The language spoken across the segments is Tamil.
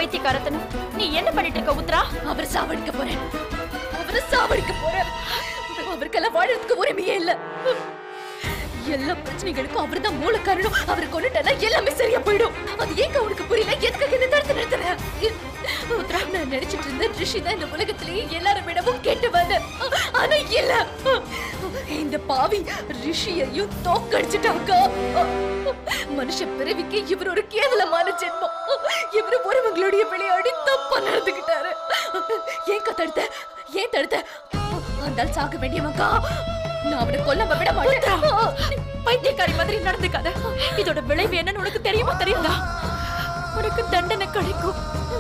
பைத்தியக்காரத்தனம். நீ என்ன பண்ணிட்டு இருக்க உத்ரா? அவர் சாவடிக்க போறேன். அவரை சாவடிக்க போறேன். அவருக்கெல்லாம் வாழறதுக்கு உரிமையே இல்ல. எல்லா பிரச்சனைகளுக்கும் அவர் தான் மூல காரணம். அவரை கொண்டுட்டா எல்லாமே சரியா போயிடும். அது ஏன் அவனுக்கு புரியல? எதுக்காக என்ன தடுத்து நிறுத்தின? நான் நினைச்சிட்டு இருந்த ரிஷி தான் இந்த உலகத்திலேயே எல்லாரும் விடவும் கேட்டவன். ஆனா இல்ல, இந்த பாவி ரிஷியையும் தோக்கடிச்சிட்டாங்க. மனுஷ பிறவிக்கு இவர் ஒரு கேவலமான ஜென்மம். இவரு ஒருவங்களுடைய விளையாடி தப்பா நடந்துகிட்டாரு. ஏன் தடுத்த? ஏன் தடுத்த? அந்த சாக வேண்டியவங்க. நான் அவனை கொல்லாம விட மாட்டேன். பைத்தியக்காரி மாதிரி நடந்துக்காத. இதோட விளைவு என்னன்னு உனக்கு தெரியுமா? தெரியுதா? உனக்கு தண்டனை கிடைக்கும்.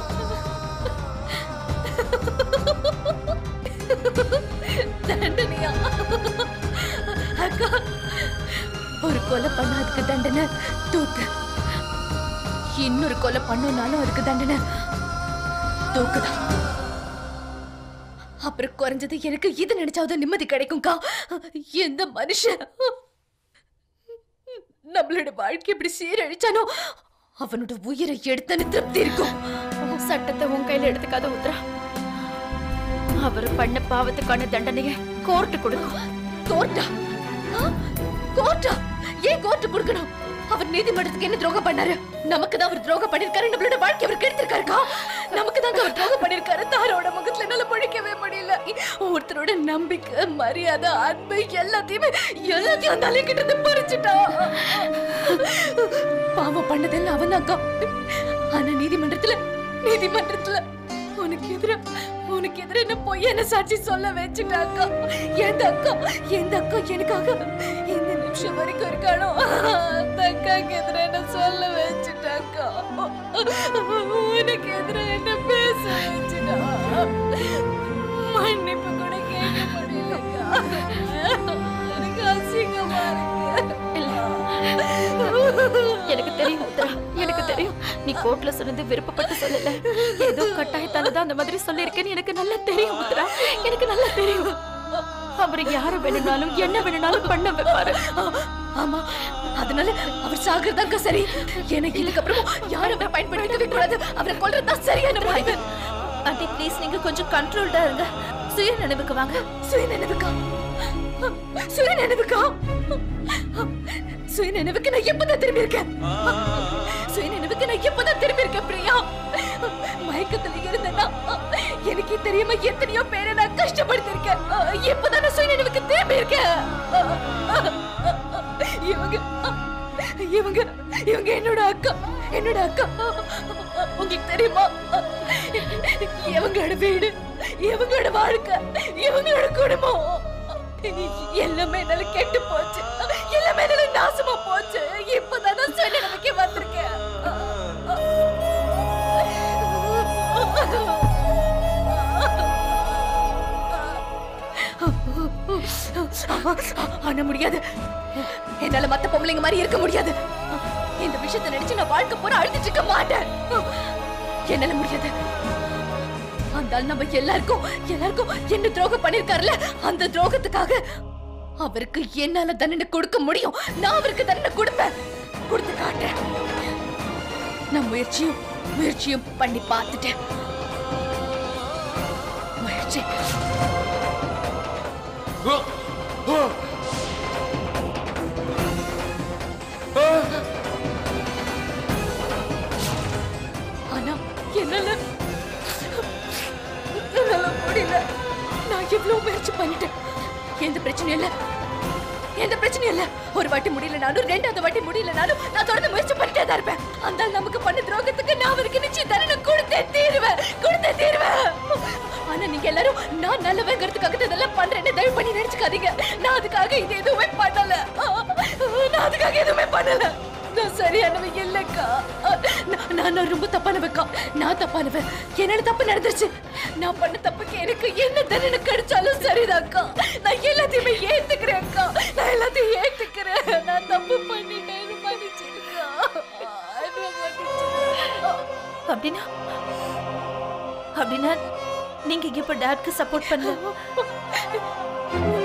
தண்டனையா? அக்கா, ஒரு கொலை பண்ணாதுக்கு தண்டனை தூக்கு. இன்னொரு கொலை பண்ணனாலும் அதுக்கு தண்டனை தூக்குதான். அப்புறம் குறைஞ்சது எனக்கு இது நினைச்சாவது நிம்மதி கிடைக்கும்க்கா. எந்த மனுஷன் நம்மளோட வாழ்க்கை இப்படி சீரழிச்சானோ அவனோட உயிரை எடுத்தன்னு திருப்தி இருக்கும். சட்டத்தை உன் கையில எடுத்துக்காத உத்ரா. அவர் பண்ண பாவத்துக்கான தண்டனையை கோர்ட்டு கொடுக்கும். கோர்ட்டா? கோர்ட்டா? ஏன் கோர்ட்டு கொடுக்கணும்? அவர் நீதிமன்றத்துக்கு என்ன துரோகம் பண்ணாரு? நமக்கு தான் அவர் துரோகம் பண்ணிருக்காரு. நம்மளோட வாழ்க்கை அவர் கெடுத்திருக்காருக்கா. நமக்கு தான் அவர் துரோகம் பண்ணிருக்காரு. தாரோட முகத்துல என்னால பொழிக்கவே முடியல. ஒருத்தரோட நம்பிக்கை, மரியாதை, அன்பு எல்லாத்தையும் அந்த அலைகிட்ட இருந்து பறிச்சுட்டா. பாவம் பண்ணதெல்லாம் அவன் தான்க்கா. ஆனா நீதிமன்றத்துல உனக்கு எதிர என்ன பொய்யான சாட்சி சொல்ல வச்சுட்டாக்கா. எந்த அக்கா எனக்காக இந்த நிமிஷம் வரைக்கும் இருக்கானோ அந்த அக்காக்கு எதிர என்ன சொல்ல வச்சுட்டாக்கா. உனக்கு எதிர என்ன பேச வச்சுட்டா. மன்னிப்பு கூட கேட்க முடியலக்கா. எனக்கு அசிங்கமா இருக்கு. எனக்கு தெரியும் உத்ரா, எனக்கு தெரியும். நீ கோர்ட்ல சொன்னது விருப்பப்பட்டு சொல்லல. ஏதோ கட்டாயத்தாலதான் அந்த மாதிரி சொல்லிருக்கேன்னு எனக்கு நல்லா தெரியும் உத்ரா. எனக்கு நல்லா தெரியும். அவர் யாரை வேணும்னாலும் என்ன வேணும்னாலும் பண்ண வைப்பாரு. ஆமா, அதனால அவர் சாகிறதாங்க சரி. எனக்கு இதுக்கப்புறம் யாரும் பயன்படுத்தவே கூடாது. அவரை கொல்றதுதான் சரியான முடிவு. ஆண்டி ப்ளீஸ், நீங்க கொஞ்சம் கண்ட்ரோல்டா இருங்க. சுய நினைவுக்கு வாங்க. சுயநினைவுக்கு நான் எப்பதான் திரும்பி இருக்கேன்? பிரியா. மயக்கத்துல இருந்தேன்னா எனக்கு தெரியாம எத்தனையோ பேரை நான் கஷ்டப்படுத்திருக்கேன். எப்பதான் நான் சுயநினைவுக்கு திரும்பி இருக்கேன்? இவங்க என்னோட அக்கா. உங்களுக்கு தெரியுமா? இவங்களோட வீடு, இவங்களோட வாழ்க்கை, இவங்களோட குடும்பம் எல்லாமே என்னால கெட்டு போச்சு. எல்லாமே என்னால நாசமா போச்சு. இப்பதான் நான் சுயநினைவுக்கே வந்திருக்கேன். ஆனா முடியாது. என்னால மத்த பொம்பளைங்க மாதிரி இருக்க முடியாது. இந்த விஷயத்தை நினைச்சு நான் வாழ்க்கை பூரா அழுத்திட்டு இருக்க மாட்டேன். என்னால முடியாது. அந்த நம்ம எல்லாருக்கும் என்ன துரோகம் பண்ணிருக்காருல, அந்த துரோகத்துக்காக அவருக்கு என்னால தண்டனை கொடுக்க முடியும். நான் அவருக்கு தண்டனை கொடுத்து காட்டேன். நான் முயற்சியும் பண்ணி பார்த்துட்டேன். முயற்சி ஆனா என்னால முடியல. நான் எவ்வளவு முயற்சி பண்ணிட்டேன். எந்த பிரச்சனையும் இல்ல. ஒரு வாட்டி முடியலனாலும், ரெண்டாவது வாட்டி முடியலனாலும் நான் தொடர்ந்து முயற்சி பண்ணிட்டே தான் இருப்பேன். அந்த நமக்கு பண்ண துரோகத்துக்கு நான் அவருக்கு நிச்சயம் தண்டனை கொடுத்தே தீருவேன். ஆனா நீங்க எல்லாரும் நான் நல்லவங்கிறதுக்காக இதெல்லாம் பண்றேன்னு தயவு பண்ணி நினைச்சுக்காதீங்க. நான் அதுக்காக எதுவுமே பண்ணல. நான் சரியானவன் இல்லக்கா. நான் ரொம்ப தப்பானவக்கா. நான் தப்பானவன். என்னால தப்பு நடந்துருச்சு. நான் பண்ண தப்புக்கு எனக்கு என்ன தண்டனை கிடைச்சாலும் சரிதான்க்கா. நான் எல்லாத்தையுமே ஏத்துக்கிறேன்க்கா. நான் தப்பு பண்ணிட்டேன்னு மன்னிச்சிருக்கா. அப்படின்னா நீங்க இப்ப டாட்க்கு சப்போர்ட் பண்ணல?